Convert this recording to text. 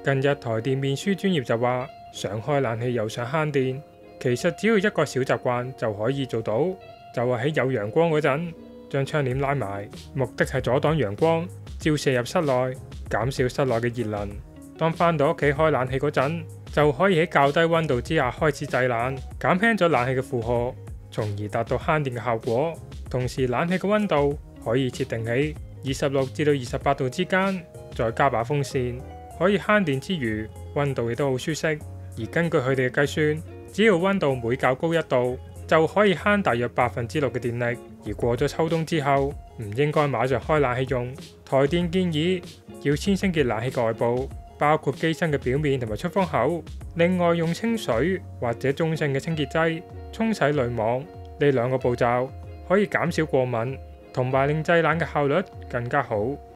近日台電面書專頁就話，想開冷氣又想慳電，其實只要一個小習慣就可以做到，就係喺有陽光嗰陣，將窗簾拉埋，目的係阻擋陽光照射入室內，減少室內嘅熱能。當返到屋企開冷氣嗰陣，就可以喺較低溫度之下開始製冷，減輕咗冷氣嘅負荷，從而達到慳電嘅效果。同時，冷氣嘅溫度可以設定喺26至到28度之間，再加把風扇，可以慳電之餘，溫度亦都好舒適。而根據佢哋嘅計算，只要溫度每較高1度，就可以慳大約6%嘅電力。而過咗秋冬之後，唔應該馬上開冷氣用。台電建議要先清潔冷氣嘅外部，包括機身嘅表面同埋出風口。另外，用清水或者中性嘅清潔劑沖洗濾網，呢2個步驟可以減少過敏，同埋令製冷嘅效率更加好。